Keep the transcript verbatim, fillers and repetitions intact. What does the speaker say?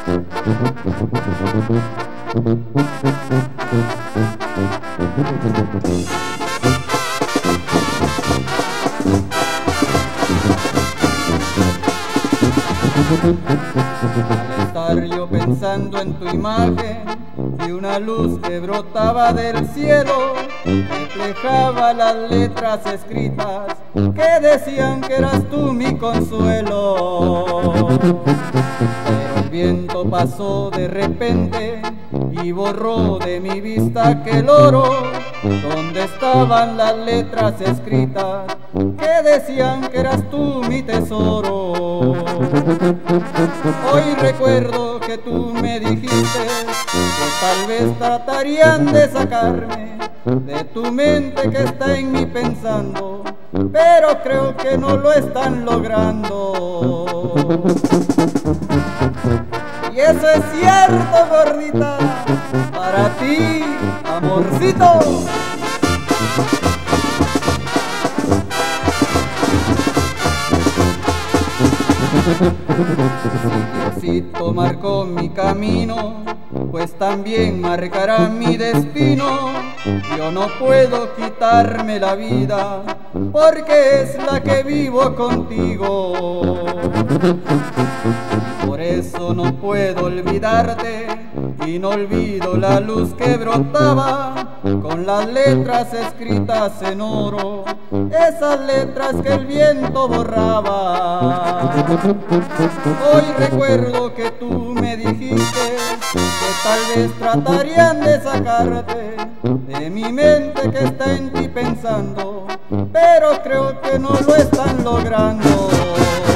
Al estar yo pensando en tu imagen y una luz que brotaba del cielo reflejaba las letras escritas que decían que eras tú mi consuelo. Pero el viento pasó de repente y borró de mi vista aquel oro donde estaban las letras escritas que decían que eras tú mi tesoro. Hoy recuerdo que tú me dijiste que tal vez tratarían de sacarme de tu mente que está en mí pensando, pero creo que no lo están logrando. Y eso es cierto, gordita, para ti, amorcito. Diosito marcó mi camino, pues también marcará mi destino. Yo no puedo quitarme la vida, porque es la que vivo contigo. Por eso no puedo olvidarte, y no olvido la luz que brotaba con las letras escritas en oro, esas letras que el viento borraba. Hoy recuerdo que tú me dijiste que tal vez tratarían de sacarte de mi mente que está en ti pensando, pero creo que no lo están logrando.